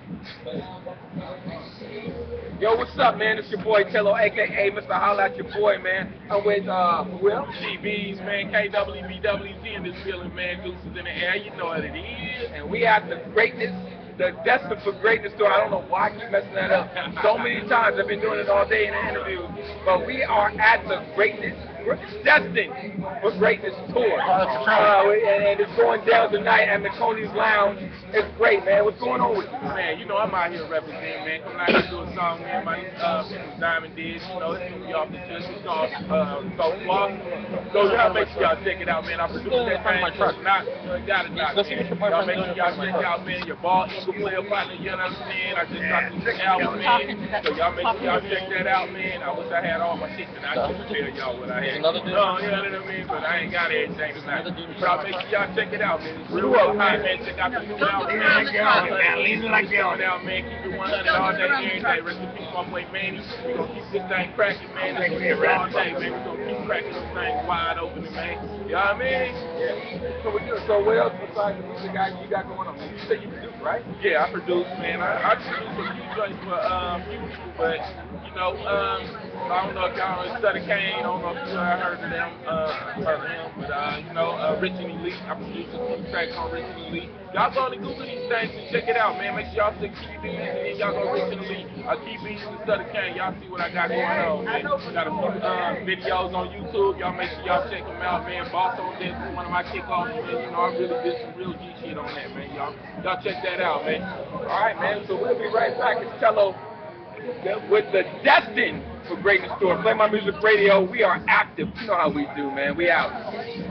Yo, what's up, man? It's your boy Tello, aka Mr. Holla at your boy, man. I'm with Will. GBs, man, KWBWG in this building, man. Deuces in the air, you know what it is. And we at the greatness, the Destined for Greatness store. I don't know why I keep messing that up. So many times I've been doing it all day in the interviews. But we are at the greatness, Destined for Greatness tour. And it's going down tonight at McConey's Lounge. It's great, man. What's going on with you? Man, you know I'm out here representing, man. Coming out here to do a song, man. My people Diamond did. You know, it's gonna be off the chest. It's called So Far. So y'all make sure y'all check it out, man. I produced that thing. Not, you got it not. Y'all make sure y'all check it out, man. Your ball eagle player partner, you know what I'm saying? I just dropped this album, man. So y'all make sure y'all check that out, man. I wish I had all my shit tonight. I couldn't tell y'all what I had. No, you know what I mean? But I ain't got everything tonight. So y'all make sure y'all check it out, man. It's real high, man. Check out the new album, man. Leaning like that. Out, man. Keep it 100 all day, every day. Rest in peace, my boy Manny. We gonna keep this thing cracking, man. This is all day, man. We gonna keep cracking this thing wide open, man. You know what I mean? Yeah. So what else besides the music guy you got going on? You say you produce, right? Yeah, I produce, man. I produce a few joints for few people, but you know, I don't know if y'all know Study Kane. I don't know if you heard of them, but you know, Rich and Elite. I produced a few tracks on Rich and Elite. Y'all go to Google these things and check it out, man. Make sure y'all stick keep it and then y'all go Rich and Elite. Keep it and Study Kane. Y'all see what I got going on, man. Got a few videos on YouTube. Y'all make sure y'all check them out, man. Boss on this is one of my kickoffs, man. You know, I really did some real G shit on that, man. Y'all check that out, man. All right, man. So we'll be right back. It's Tello with the Destined for Greatness tour. Play My Music Radio. We are active. You know how we do, man. We out.